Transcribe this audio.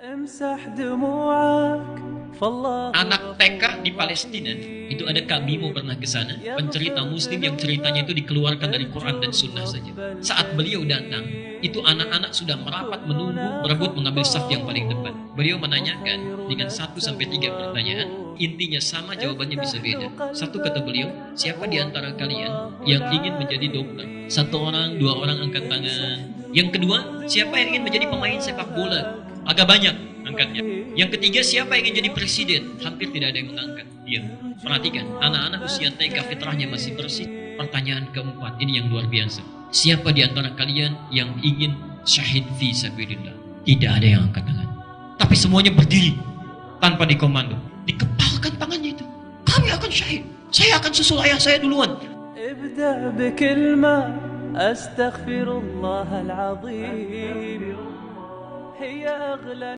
Anak TK di Palestina, itu ada Kak Bimo pernah ke sana, pencerita muslim yang ceritanya itu dikeluarkan dari Quran dan Sunnah saja. Saat beliau datang, itu anak-anak sudah merapat menunggu, berebut mengambil saf yang paling depan. Beliau menanyakan dengan 1-3 pertanyaan, intinya sama, jawabannya bisa beda. Satu, kata beliau, siapa di antara kalian yang ingin menjadi dokter? 1 orang, 2 orang angkat tangan. Yang kedua, siapa yang ingin menjadi pemain sepak bola? Agak banyak angkatnya. Yang ketiga, siapa yang ingin jadi presiden? Hampir tidak ada yang mengangkat. Diam. Perhatikan, anak-anak usia TK fitrahnya masih bersih. Pertanyaan keempat, ini yang luar biasa. Siapa di antara kalian yang ingin syahid fi sabilillah? Tidak ada yang angkat tangan. Tapi semuanya berdiri tanpa dikomando. Dikepalkan tangannya itu. Kami akan syahid. Saya akan susul ayah saya duluan. Ibda bikilma astaghfirullahal azim.